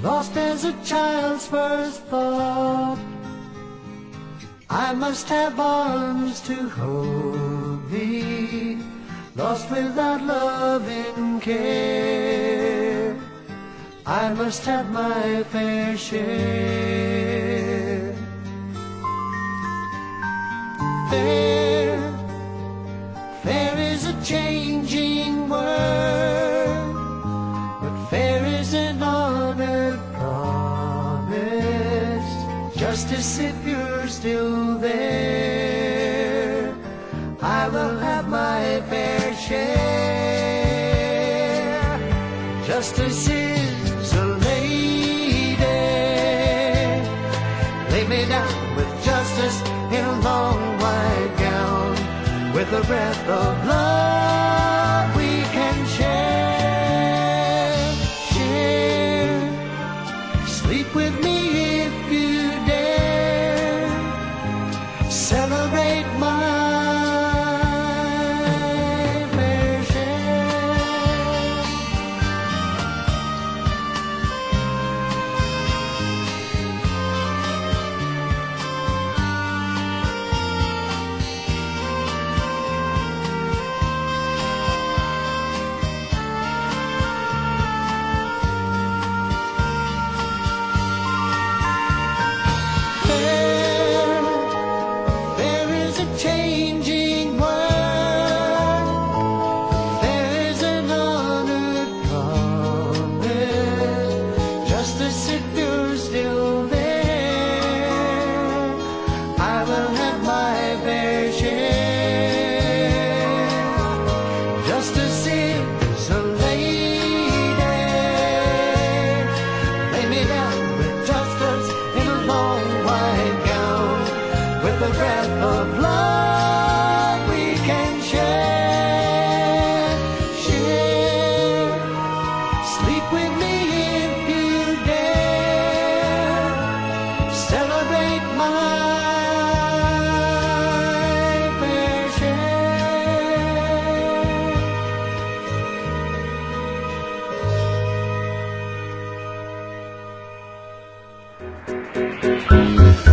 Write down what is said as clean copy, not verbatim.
lost as a child's first thought. I must have arms to hold me, lost without love and care. I must have my fair share. Fair, fair is a changing word, but fair is an honored promise. Justice, if you're still there, I will have my fair share. Justice is a lady, lay me down with justice in a long white gown, with a breath of love we can share. Share, sleep with me if you dare, celebrate my fair share. Changing world, there is an honored promise. Justice, if you're still there, I will have my fair share. Justice is a lady, lay me down with justice in a long white gown, with a breath of love we can share. Share, sleep with me if you dare, celebrate my fair share.